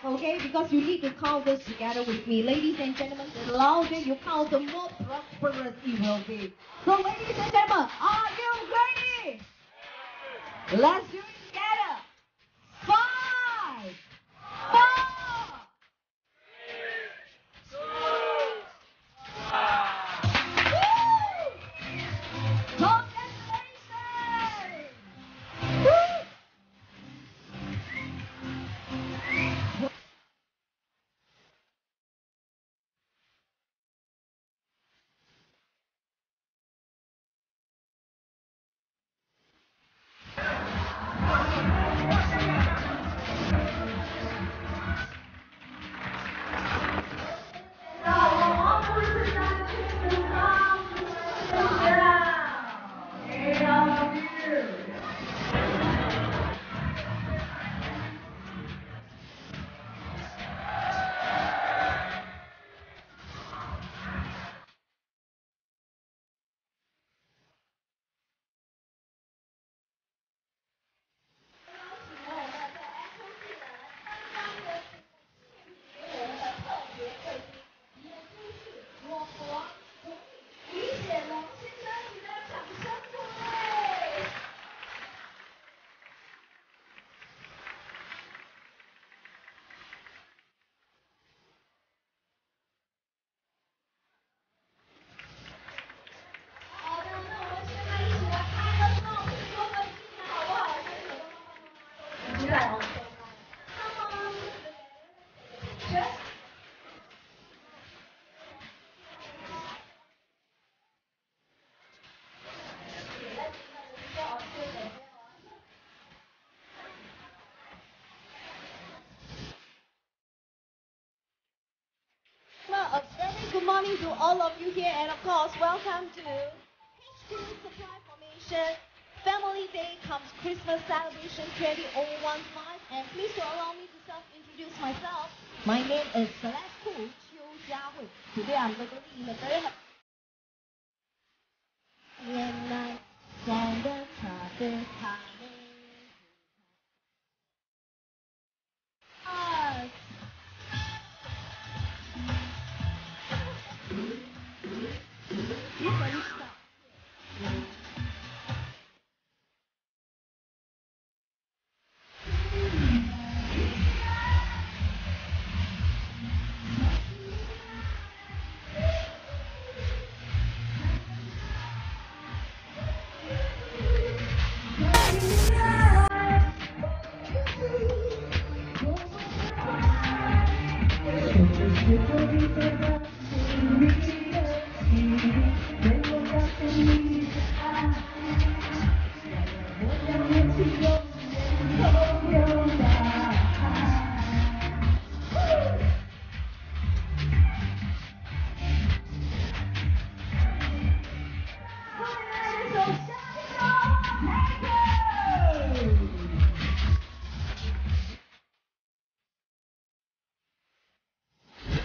Okay, because you need to count this together with me. Ladies and gentlemen, the louder you count, the more prosperous it will be. So ladies and gentlemen, are you ready? Let's do it together. 5, 4, congratulations! Woo! Well, a very good morning to all of you here, and of course, welcome to HQ Supply Formation Family Day comes Christmas Celebration 2015. And please to allow me to self-introduce myself. My name is Celeste Khoo, Today I'm going to be in a very happy. When I stand the trumpet coming. Us. You can stop. Thank you.